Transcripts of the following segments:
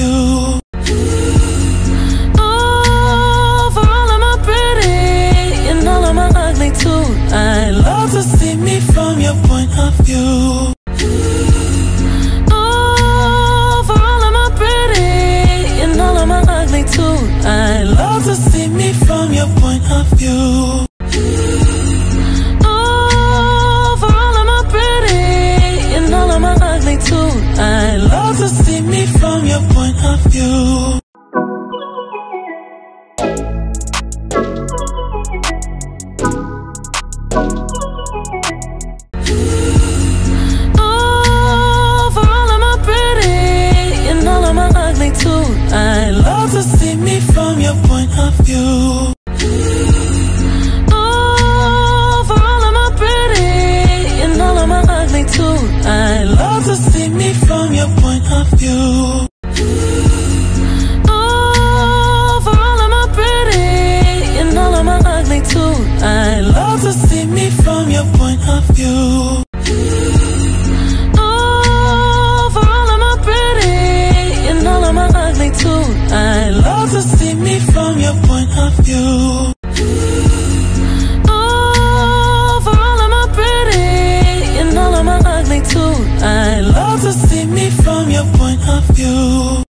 you. Oh, for all of my pretty and all of my ugly too. I love To see me from your point of view. Oh, for all of my pretty and all of my ugly too. I love To see me from your point of view. Oh, for all of my pretty and all of my ugly too. I love To see me from your point of view. Oh, for all of my pretty and all of my ugly too. I love To see me from your point of view. Oh, for all of my pretty and all of my ugly too. I love To see me from your point of view. Oh, for all of my pretty and all of my ugly too. I love To see me from your point of view. Oh, for all of my pretty and all of my ugly too. I love To see me from your point of view. Oh, for all of my pretty and all of my ugly too. I love To see me from your point of view.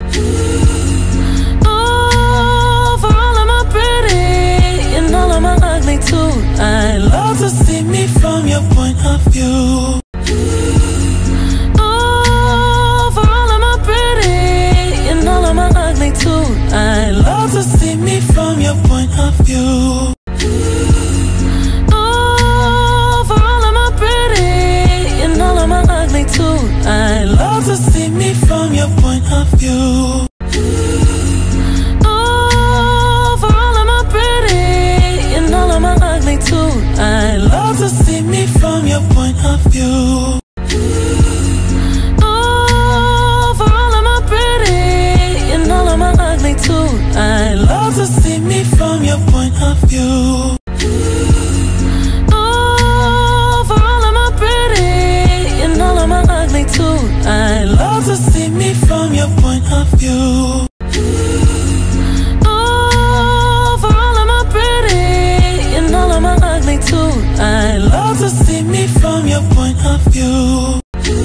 Oh, for all of my pretty and all of my ugly too. I love To see me from your point of view. Oh, for all of my pretty and all of my ugly too. I love To see me from your point of view. Oh, for all of my pretty and all of my ugly too. I love To see me from your point of view. Oh, for all of my pretty and all of my ugly too. I love To see me from your point of view. Oh, for all of my pretty and all of my ugly too. I love To see me from your point of view. Oh, for all of my pretty and all of my ugly too. I love To see me from your point of view. Oh, for all of my pretty and all of my ugly too. I love To see me from your point of view.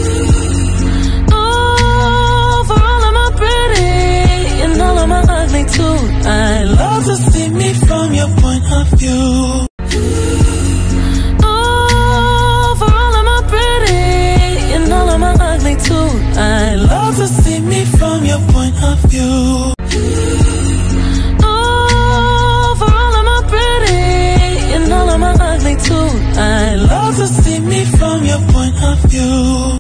Oh, for all of my pretty and all of my ugly too. I love To see me from your point of view. Oh, for all of my pretty and all of my ugly too. I love To see me from your point of view. Oh, for all of my pretty and all of my ugly too. I love To see me from your point of view.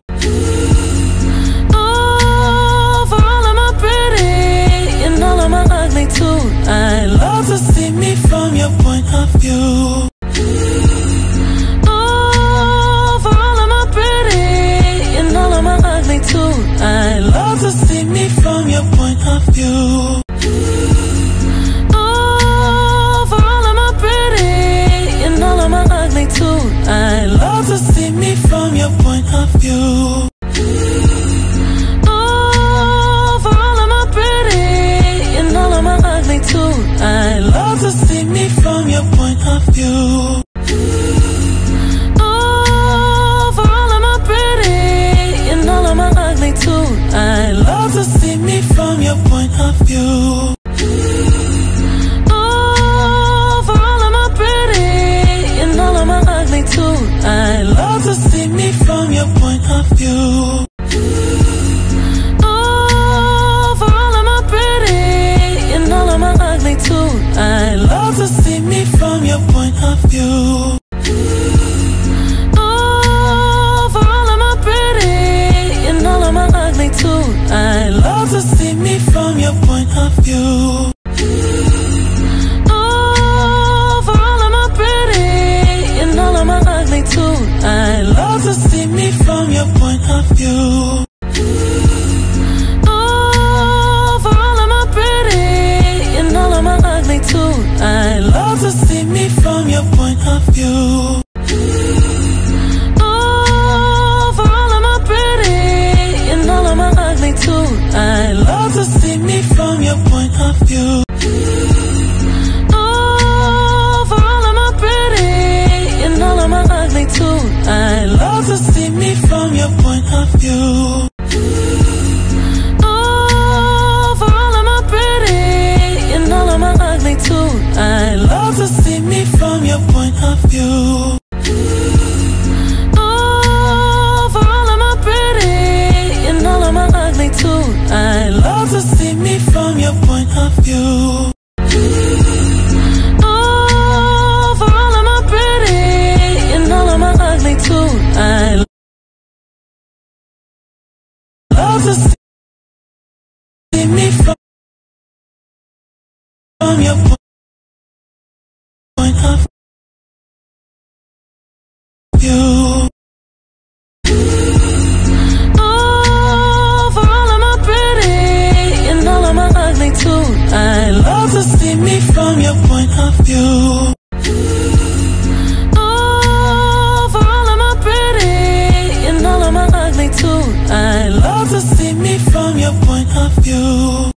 Oh, for all of my pretty and all of my ugly too. I love To see me from your point of view. Oh, for all of my pretty and all of my ugly too. I love To see me from your point of view. Oh, for all of my pretty and all of my ugly too. I love To see me from your point of view. Oh, for all of my pretty and all of my ugly too. I love To see me from your point of view. Oh, for all of my pretty and all of my ugly too. I love To see me from your point of view. Oh, for all of my pretty and all of my ugly too. I love To see me from your point of view. Oh, for all of my pretty and all of my ugly too. I love To see me from your point of view. Oh, for all of my pretty and all of my ugly too. I love To see me from your point of view. Oh, for all of my pretty and all of my ugly too. I love To see me from your point of view. Oh, for all of my pretty and all of my ugly too. I love To see me from your point of to see me from your point of view. Oh, for all of my pretty and all of my ugly too. I Love to see me from your point of view. Oh, for all of my pretty and all of my ugly too. I Love to see me from your point of view. Oh, for all of my pretty and all of my ugly too. I Love to see me from your point of view.